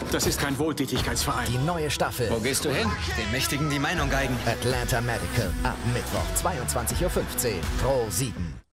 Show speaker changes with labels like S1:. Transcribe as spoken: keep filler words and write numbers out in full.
S1: Das ist kein Wohltätigkeitsverein.
S2: Die neue Staffel.
S3: Wo gehst du hin? Den Mächtigen die Meinung geigen.
S2: Atlanta Medical. Ab Mittwoch, zweiundzwanzig Uhr fünfzehn. Pro sieben.